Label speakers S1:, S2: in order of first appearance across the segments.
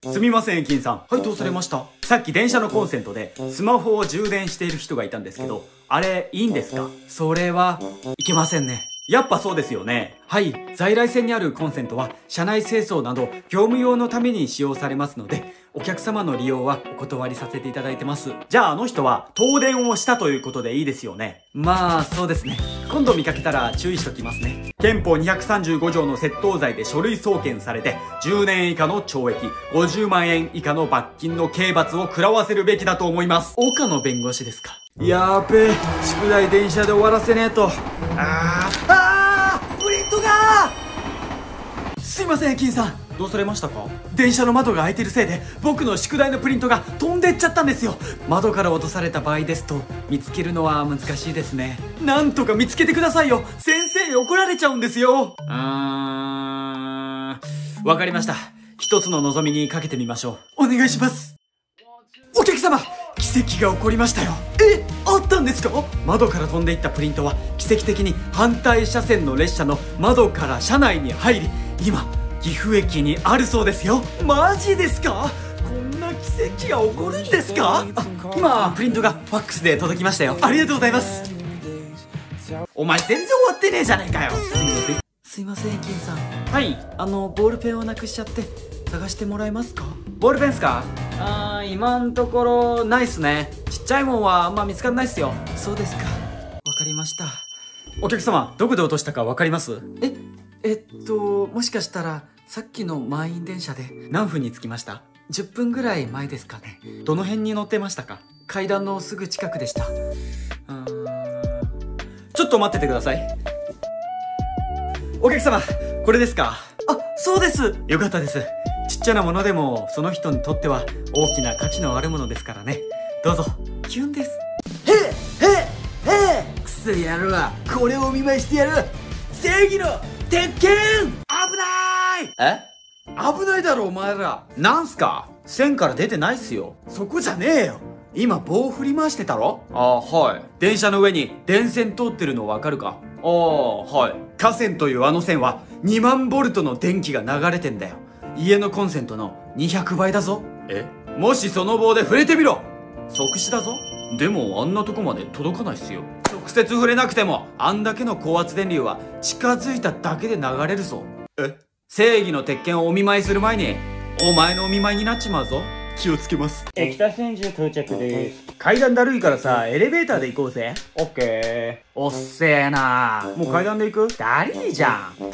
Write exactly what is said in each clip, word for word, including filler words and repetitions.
S1: すみません、金さん。はい、どうされました？さっき電車のコンセントでスマホを充電している人がいたんですけど、あれ、いいんですか？それは、いけませんね。やっぱそうですよね。はい。在来線にあるコンセントは、車内清掃など、業務用のために使用されますので、お客様の利用はお断りさせていただいてます。じゃああの人は、盗電をしたということでいいですよね。まあ、そうですね。今度見かけたら注意しときますね。憲法にひゃくさんじゅうご条の窃盗罪で書類送検されて、じゅうねん以下の懲役、ごじゅうまんえん以下の罰金の刑罰を食らわせるべきだと思います。岡野弁護士ですか？やーべえ、宿題電車で終わらせねえと。あー、あー、プリントがー！すいません、金さん。どうされましたか？電車の窓が開いてるせいで、僕の宿題のプリントが飛んでっちゃったんですよ。窓から落とされた場合ですと、見つけるのは難しいですね。なんとか見つけてくださいよ。先生に怒られちゃうんですよ。うーん、わかりました。一つの望みにかけてみましょう。お願いします。お客様、奇跡が起こりましたよ。え、あったんですか？窓から飛んでいったプリントは奇跡的に反対車線の列車の窓から車内に入り、今岐阜駅にあるそうですよ。マジですか？こんな奇跡が起こるんですか？あ、今プリントがファックスで届きましたよ。ありがとうございます。お前全然終わってねえじゃねえかよ。すいません。すいません、金さん。はい、あのボールペンをなくしちゃって探してもらえますか？ボールペンっすか？あー、今んところないっすね。ちっちゃいもんはあんま見つかんないっすよ。そうですか。わかりました。お客様、どこで落としたかわかります？え、えっと、もしかしたらさっきの満員電車で何分に着きました？じゅっぷんぐらい前ですかね。どの辺に乗ってましたか？階段のすぐ近くでした。うーん、ちょっと待っててください。お客様、これですか？あ、そうです。よかったです。ちっちゃなものでもその人にとっては大きな価値のあるものですからね。どうぞ。キュンです。へえへえへえ、くそやるわ。これをお見舞いしてやる。正義の鉄拳。危ない。え？危ないだろお前ら。なんすか？線から出てないっすよ。そこじゃねえよ。今棒振り回してたろ？ああ、はい。電車の上に電線通ってるのわかるか？ああ、はい。架線というあの線はにまんボルトの電気が流れてんだよ。家のコンセントのにひゃくばいだぞ。え？もしその棒で触れてみろ。即死だぞ。でもあんなとこまで届かないっすよ。直接触れなくてもあんだけの高圧電流は近づいただけで流れるぞ。え？正義の鉄拳をお見舞いする前にお前のお見舞いになっちまうぞ。気をつけます。
S2: 駅田千住到着です。
S1: 階段だるいからさ、エレベーターで行こうぜ。
S2: オッケ
S1: ー。おっせえな。もう階段で行く？だりーじゃん。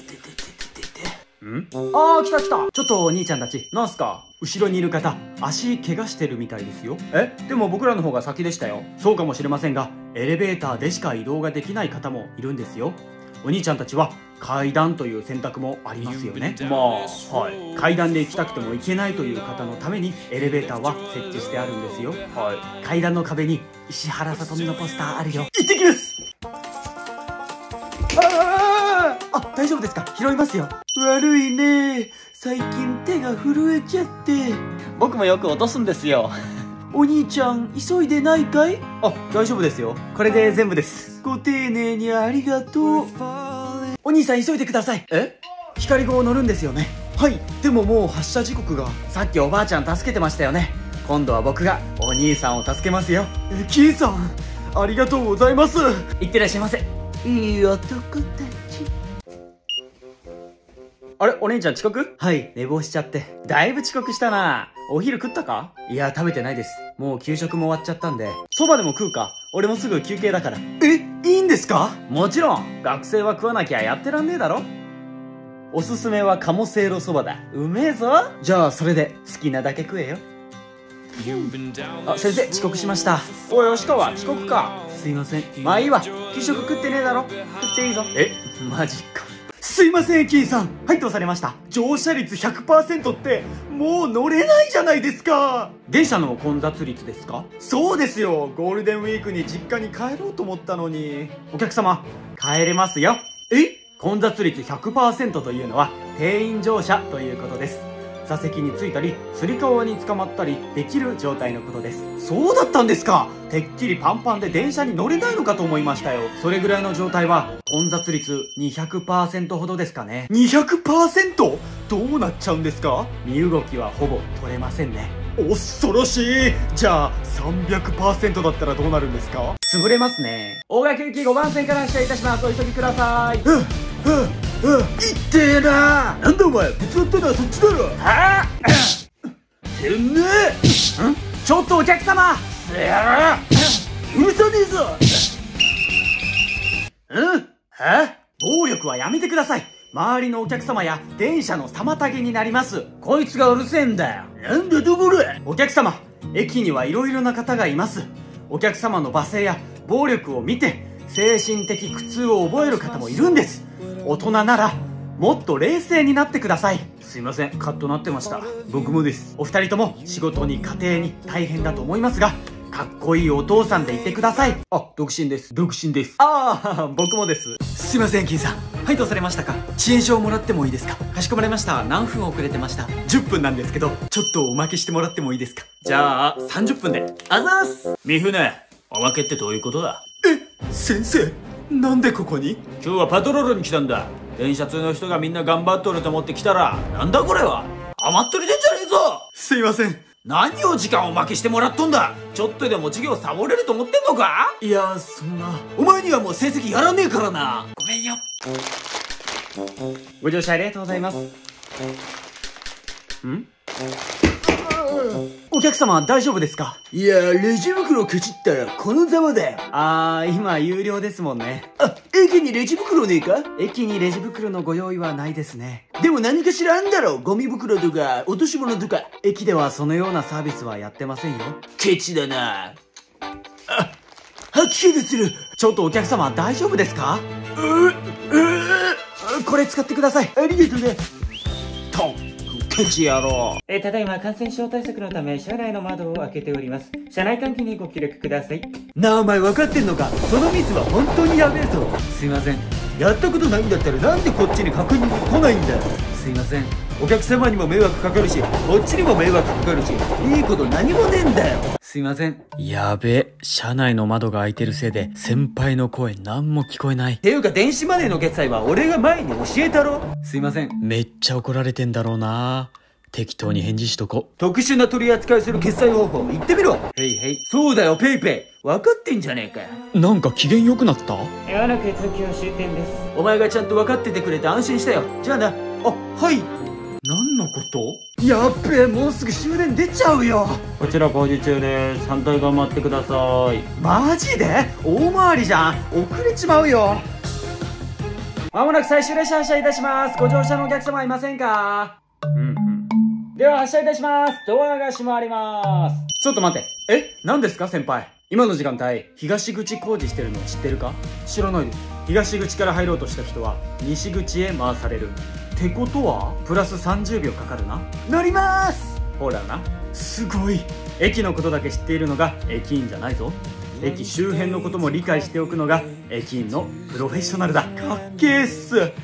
S1: ん？あー、来た来た。ちょっとお兄ちゃんたち、なんすか？後ろにいる方、足怪我してるみたいですよ。え？でも僕らの方が先でしたよ。そうかもしれませんが、エレベーターでしか移動ができない方もいるんですよ。お兄ちゃんたちは階段という選択もありますよね。まあ、はい。階段で行きたくても行けないという方のためにエレベーターは設置してあるんですよ。はい。階段の壁に石原さとみのポスターあるよ。行ってきます。ああ、あ、大丈夫ですか？拾いますよ。悪いね。最近手が震えちゃって。
S2: 僕もよく落とすんですよ。
S1: お兄ちゃん、急いでないかい？あ、大丈夫ですよ。これで全部です。ご丁寧にありがとう。お兄さん、急いでください。え？光号乗るんですよね。はい。でももう発車時刻が。さっきおばあちゃん助けてましたよね。今度は僕がお兄さんを助けますよ。え、キーさん、ありがとうございます。いってらっしゃいませ。いい男たち。あれ、お姉ちゃん遅刻？はい、寝坊しちゃって。だいぶ遅刻したな。お昼食ったか？いや、食べてないです。もう給食も終わっちゃったんで。そばでも食うか？俺もすぐ休憩だから。え、いいんですか？もちろん。学生は食わなきゃやってらんねえだろ。おすすめは鴨せいろそばだ。うめえぞ。じゃあ、それで好きなだけ食えよ。あ、先生、遅刻しました。おい、吉川、遅刻か。すいません。まあいいわ。給食食ってねえだろ。食っていいぞ。え、マジか。すいません、キーさん。はい、どうされました？乗車率 ひゃくパーセント って、もう乗れないじゃないですか。電車の混雑率ですか？そうですよ。ゴールデンウィークに実家に帰ろうと思ったのに。お客様、帰れますよ。え？混雑率 ひゃくパーセント というのは、定員乗車ということです。座席についたり、つり革に捕まったりできる状態のことです。そうだったんですか。てっきりパンパンで電車に乗れないのかと思いましたよ。それぐらいの状態は混雑率 にひゃくパーセント ほどですかね。にひゃくパーセント？ どうなっちゃうんですか？身動きはほぼ取れませんね。恐ろしい。じゃあ さんびゃくパーセント だったらどうなるんですか？潰れますね。大垣行きごばん線から発車いたします。お急ぎください。うんうんうん、いってえな。なんだお前、手伝ったのはそっちだろ。はあてんねえ。んちょっとお客様、すやらうるさねえぞ。うんは暴力はやめてください。周りのお客様や電車の妨げになります。こいつがうるせえんだよ。なんだところ。お客様、駅にはいろいろな方がいます。お客様の罵声や暴力を見て精神的苦痛を覚える方もいるんです。大人ならもっと冷静になってください。すいません、カッとなってました。僕もです。お二人とも仕事に家庭に大変だと思いますが、かっこいいお父さんでいてください。あ、独身です。独身です。ああ、僕もです。すいません、金さん。はい、どうされましたか？遅延証をもらってもいいですか？かしこまりました。何分遅れてました？じゅっぷんなんですけど、ちょっとおまけしてもらってもいいですか？じゃあ、さんじゅっぷんで。あざーす。三船、おまけってどういうことだ？え、先生、なんでここに？今日はパトロールに来たんだ。電車通の人がみんな頑張っとると思って来たら、なんだこれは？余っとりでんじゃねえぞ。すいません。何を時間を負けしてもらっとんだ。ちょっとでも授業サボれると思ってんのか？いや、そんな。お前にはもう成績やらねえからな。ごめんよ。ご乗車ありがとうございます。ん？お客様大丈夫ですか？いや、レジ袋ケチったらこのざまだよ。あー、今有料ですもんね。あ、駅にレジ袋ねえか？駅にレジ袋のご用意はないですね。でも何かしらあんだろ。ゴミ袋とか落とし物とか。駅ではそのようなサービスはやってませんよ。ケチだな。あ、吐き気がする。ちょっとお客様大丈夫ですか？うううこれ使ってください。ありがとうね。トンケチ野郎。
S2: えー、ただいま感染症対策のため車内の窓を開けております。車内換気にご協力ください。
S1: なあ、お前分かってんのか？そのミスは本当にやべえぞ。すいません。やったことないんだったらなんでこっちに確認に来ないんだよ。すいません。お客様にも迷惑かかるし、こっちにも迷惑かかるし、いいこと何もねえんだよ。すいません。やべえ、車内の窓が開いてるせいで先輩の声なんも聞こえない。ていうか電子マネーの決済は俺が前に教えたろ。すいません。めっちゃ怒られてんだろうな。適当に返事しとこ。特殊な取り扱いする決済方法言ってみろ。へいへい。そうだよ、ペイペイ。分かってんじゃねえかよ。なんか機嫌良くなった？
S2: まもなく東京終点です。
S1: お前がちゃんと分かっててくれて安心したよ。じゃあな。あ、はい。何のこと？やっべえ、もうすぐ終電出ちゃうよ。
S2: こちら工事中です。反対側待ってください。
S1: マジで？大回りじゃん。遅れちまうよ。まもなく最終列車発車いたします。ご乗車のお客様いませんか？うんうん。では発車いたします。ドアが閉まります。ちょっと待って。え？何ですか先輩。今の時間帯、東口工事してるの知ってるか？知らないです。東口から入ろうとした人は、西口へ回される。ってことは、プラスさんじゅうびょうかかるな。乗りまーす！ほらな。すごい。駅のことだけ知っているのが駅員じゃないぞ。駅周辺のことも理解しておくのが駅員のプロフェッショナルだ。かっけーっす。